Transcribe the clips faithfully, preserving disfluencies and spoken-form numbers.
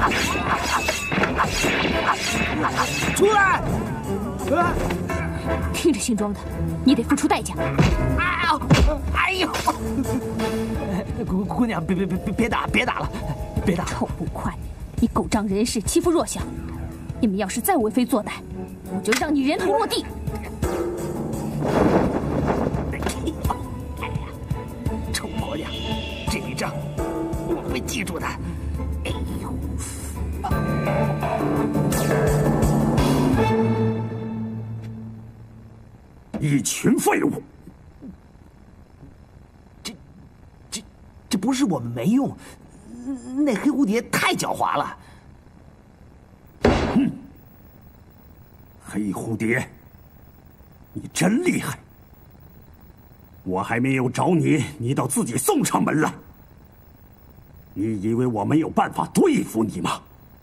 出来！啊！ 听着姓庄的，你得付出代价。 哎呦！哎呦！姑姑娘，别别别别别打，别打了，别打！ 臭不快，你狗仗人势，欺负弱小。你们要是再为非作歹，我就让你人头落地。 哎呀，臭婆娘，这一仗我会记住的。哎呦！ 一群废物！ 这、这、这不是我们没用，那黑蝴蝶太狡猾了。 嗯，黑蝴蝶，你真厉害！我还没有找你，你倒自己送上门来。你以为我没有办法对付你吗？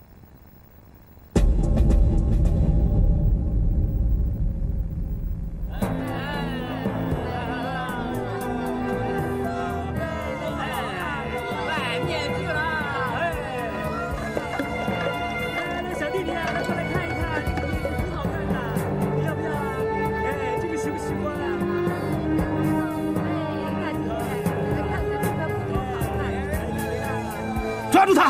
抓住他！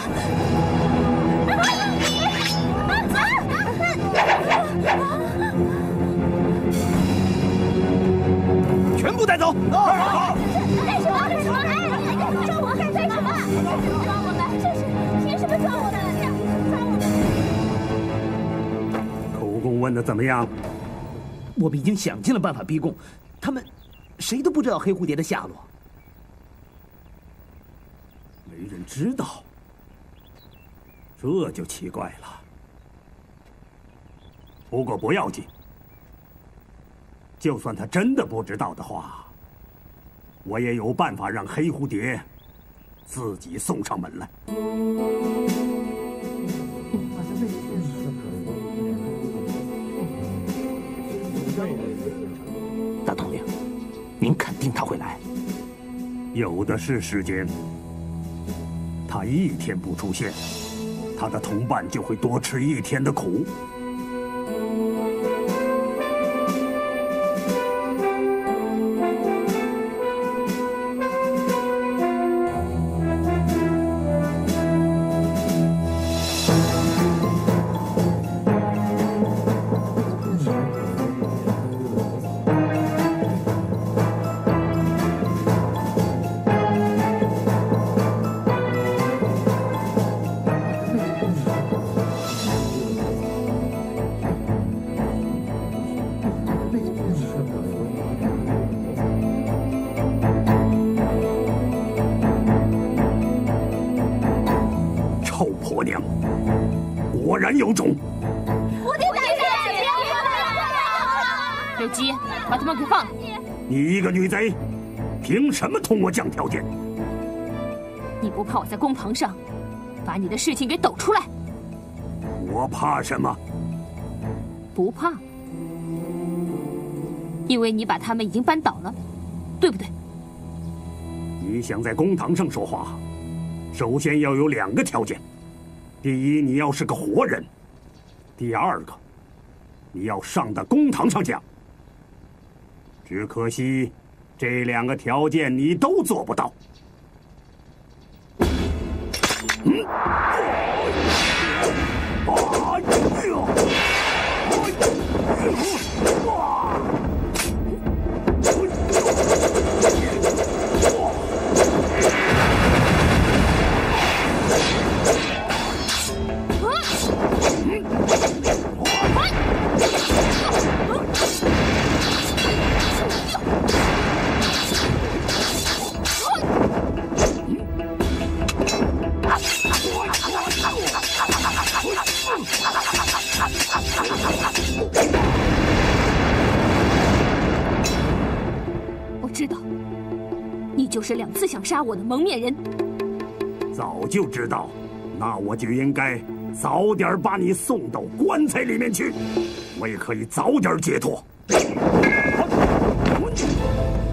全部带走！ 好！干什么？干什么？哎，抓我！干什么？抓我们！这是凭什么抓我们？抓我们！ 口供问的怎么样？ 我们已经想尽了办法逼供，他们谁都不知道黑蝴蝶的下落。 没人知道。这就奇怪了。不过不要紧，就算他真的不知道的话，我也有办法让黑蝴蝶自己送上门来。 大统领，您肯定他会来？ 有的是时间。他一天不出现，他的同伴就会多吃一天的苦。果然有种！ 蝴蝶大人， 刘基，把他们给放了！ 你一个女贼，凭什么同我讲条件？ 你不怕我在公堂上把你的事情给抖出来？ 我怕什么？ 不怕，因为你把他们已经扳倒了，对不对？ 你想在公堂上说话，首先要有两个条件。第一，你要是个活人；第二个，你要上到公堂上讲。只可惜，这两个条件你都做不到。嗯。啊呀！ 我知道，你就是两次想杀我的蒙面人。 早就知道，那我就应该早点把你送到棺材里面去，我也可以早点解脱。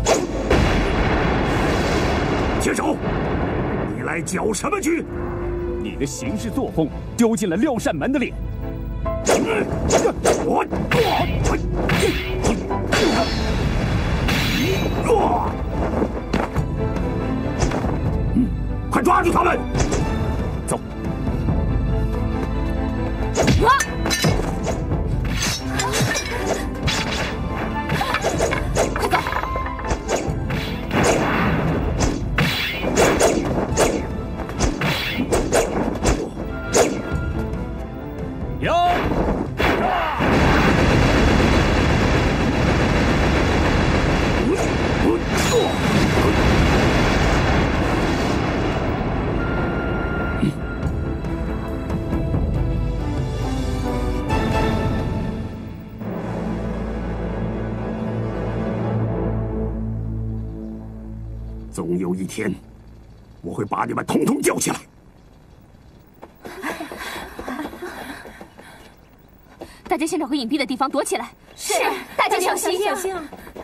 接手！你来搅什么局？ 你的行事作风丢尽了廖善门的脸。我我快抓住他们！走。 啊！快走！ 有。 总有一天，我会把你们统统叫起来。 大家先找个隐蔽的地方躲起来。 是，大家小心小心啊！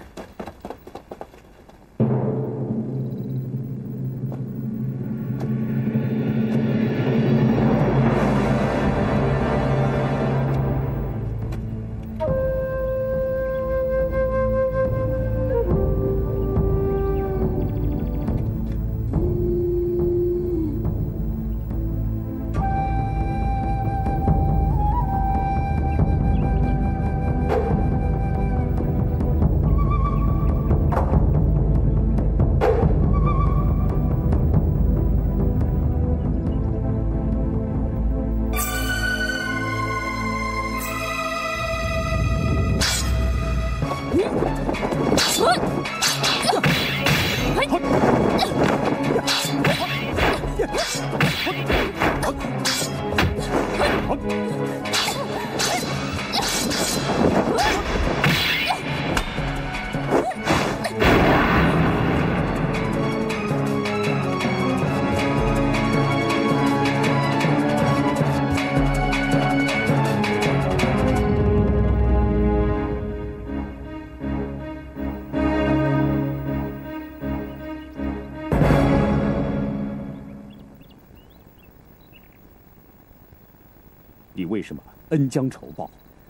你为什么恩将仇报？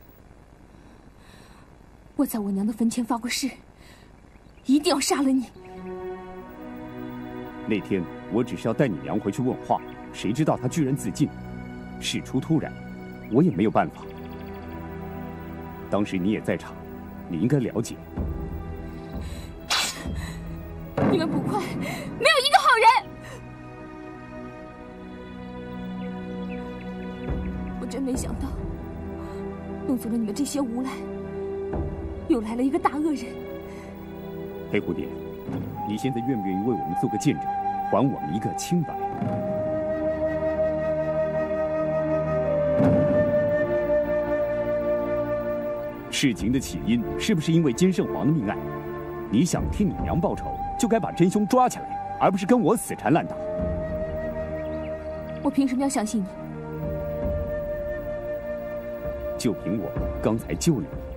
我在我娘的坟前发过誓，一定要杀了你。 那天我只是要带你娘回去问话，谁知道她居然自尽，事出突然，我也没有办法。当时你也在场，你应该了解。 你们捕快没有一个好人。我真没想到，弄死了你们这些无赖，又来了一个大恶人。 黑蝴蝶，你现在愿不愿意为我们做个见证，还我们一个清白？事情的起因是不是因为金圣皇的命案？你想替你娘报仇，就该把真凶抓起来，而不是跟我死缠烂打。 我凭什么要相信你？ 就凭我刚才救了你。